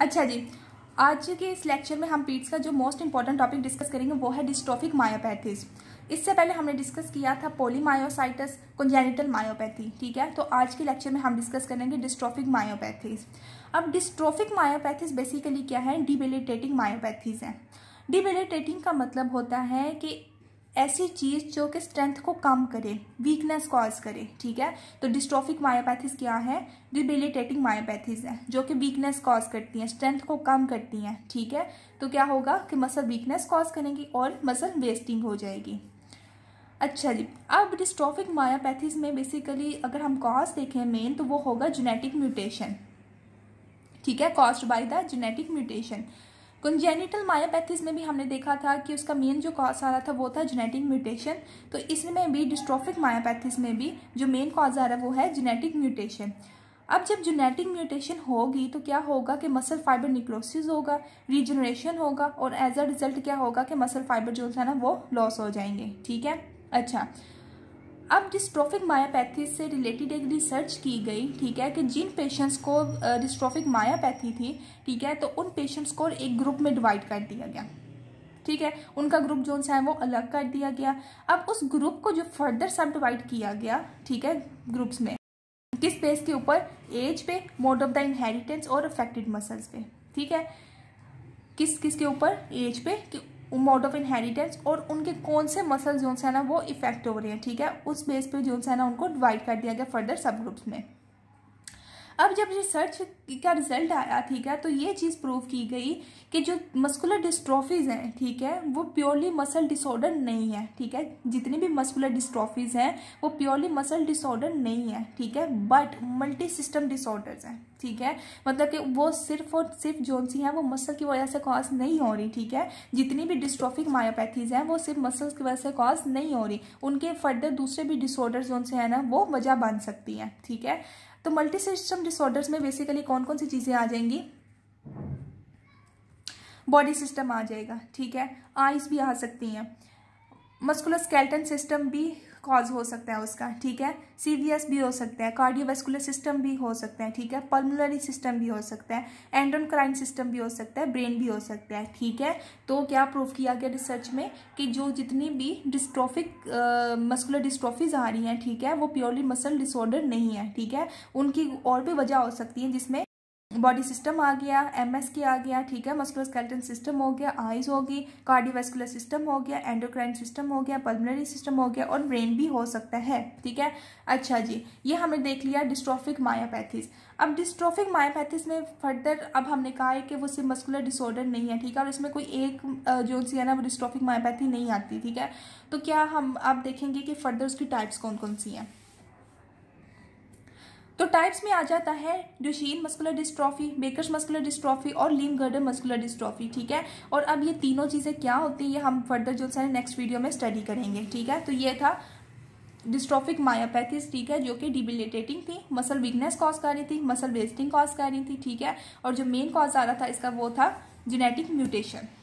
अच्छा जी, आज के इस लेक्चर में हम पीट्स का जो मोस्ट इंपॉर्टेंट टॉपिक डिस्कस करेंगे वो है डिस्ट्रोफिक मायोपैथीज। इससे पहले हमने डिस्कस किया था पोलीमायोसाइटिस, कॉन्जेनिटल मायोपैथी। ठीक है, तो आज के लेक्चर में हम डिस्कस करेंगे डिस्ट्रोफिक मायोपैथीज। अब डिस्ट्रोफिक मायोपैथीज बेसिकली क्या है? डिबिलिटेटिंग मायोपैथीज हैं। डिबिलिटेटिंग का मतलब होता है कि ऐसी चीज़ जो कि स्ट्रेंथ को कम करे, वीकनेस कॉज करे। ठीक है, तो डिस्ट्रोफिक मायोपैथीज क्या है? डिबिलिटेटिंग मायोपैथीज हैं जो कि वीकनेस कॉज करती हैं, स्ट्रेंथ को कम करती हैं। ठीक है, तो क्या होगा कि मसल वीकनेस कॉज करेंगी और मसल वेस्टिंग हो जाएगी। अच्छा जी, अब डिस्ट्रोफिक मायोपैथीज में बेसिकली अगर हम कॉज देखें मेन, तो वो होगा जेनेटिक म्यूटेशन। ठीक है, caused by the genetic mutation. Congenital myopathies में भी हमने देखा था कि उसका मेन जो कॉज आ रहा था वो था जेनेटिक म्यूटेशन। तो इसमें भी डिस्ट्रोफिक मायोपैथीज में भी जो मेन कॉज आ रहा है वो है जेनेटिक म्यूटेशन। अब जब जेनेटिक म्यूटेशन होगी तो क्या होगा कि मसल फाइबर निक्रोसिस होगा, रीजनरेशन होगा और एज अ रिजल्ट क्या होगा कि मसल फाइबर जो है ना वो लॉस हो जाएंगे। ठीक है, अच्छा, अब डिस्ट्रोफिक मायोपैथी से रिलेटेड एक रिसर्च की गई। ठीक है, कि जिन पेशेंट्स को डिस्ट्रोफिक मायोपैथी थी, ठीक है, तो उन पेशेंट्स को एक ग्रुप में डिवाइड कर दिया गया। ठीक है, उनका ग्रुप जो है वो अलग कर दिया गया। अब उस ग्रुप को जो फर्दर सब डिवाइड किया गया, ठीक है, ग्रुप्स में किस बेस के ऊपर? एज पे, मोड ऑफ द इनहेरिटेंस और अफेक्टेड मसल्स पे। ठीक है, किस के ऊपर? एज पे, मोड ऑफ इनहेरिटेंस और उनके कौन से मसल जो है ना वो इफेक्ट हो रहे हैं। ठीक है, उस बेस पे जो है ना उनको डिवाइड कर दिया गया फर्दर सब ग्रुप्स में। अब जब रिसर्च का रिजल्ट आया, ठीक है, तो ये चीज़ प्रूव की गई कि जो मस्कुलर डिस्ट्रॉफीज हैं, ठीक है, वो प्योरली मसल डिसऑर्डर नहीं है। ठीक है, जितनी भी मस्कुलर डिस्ट्रॉफीज हैं वो प्योरली मसल डिसऑर्डर नहीं है। ठीक है, बट मल्टी सिस्टम डिसऑर्डर्स हैं। ठीक है, मतलब कि वो सिर्फ और सिर्फ जोन सी हैं वो मसल की वजह से कॉज नहीं हो रही। ठीक है, जितनी भी डिस्ट्रोफिक मायोपैथीज हैं वो सिर्फ मसल्स की वजह से कॉज नहीं हो रही, उनके फर्दर दूसरे भी डिसऑर्डर जोन से है ना वो वजह बन सकती हैं। ठीक है, तो मल्टी सिस्टम डिसऑर्डर्स में बेसिकली कौन कौन सी चीजें आ जाएंगी? बॉडी सिस्टम आ जाएगा। ठीक है, आईज भी आ सकती हैं, मस्कुलर स्केलेटन सिस्टम भी कॉज हो सकता है उसका। ठीक है, सीवीएस भी हो सकता है, कार्डियोवैस्कुलर सिस्टम भी हो सकता है। ठीक है, पल्मोनरी सिस्टम भी हो सकता है, एंडोक्राइन सिस्टम भी हो सकता है, ब्रेन भी हो सकता है। ठीक है, तो क्या प्रूव किया गया रिसर्च में कि जो जितनी भी डिस्ट्रोफिक मस्कुलर डिस्ट्रोफीज आ रही हैं, ठीक है, वो प्योरली मसल डिसऑर्डर नहीं है। ठीक है, उनकी और भी वजह हो सकती है, जिसमें बॉडी सिस्टम आ गया, एमएसके आ गया। ठीक है, मस्कुलर स्केलेटन सिस्टम हो गया, आईज होगी, कार्डियोवैस्कुलर सिस्टम हो गया, एंडोक्राइन सिस्टम हो गया, पल्मोनरी सिस्टम हो गया और ब्रेन भी हो सकता है। ठीक है, अच्छा जी, ये हमने देख लिया डिस्ट्रोफिक मायोपैथीज। अब डिस्ट्रोफिक मायोपैथीज में फर्दर अब हमने कहा है कि वो सिर्फ मस्कुलर डिसऑर्डर नहीं है। ठीक है, और इसमें कोई एक जो सी है ना वो डिस्ट्रोफिक मायोपैथी नहीं आती। ठीक है, तो क्या हम अब देखेंगे कि फर्दर उसकी टाइप्स कौन कौन सी हैं। तो टाइप्स में आ जाता है Duchenne muscular dystrophy, Becker's muscular dystrophy और लीम-गर्डर मस्कुलर डिस्ट्रॉफी। ठीक है, और अब ये तीनों चीज़ें क्या होती हैं ये हम फर्दर जो है नेक्स्ट वीडियो में स्टडी करेंगे। ठीक है, तो ये था डिस्ट्रोफिक मायोपैथीज। ठीक है, जो कि डिबिलिटेटिंग थी, मसल वीकनेस कॉज कर रही थी, मसल वेस्टिंग कॉज कर रही थी। ठीक है, और जो मेन कॉज आ रहा था इसका वो था जेनेटिक म्यूटेशन।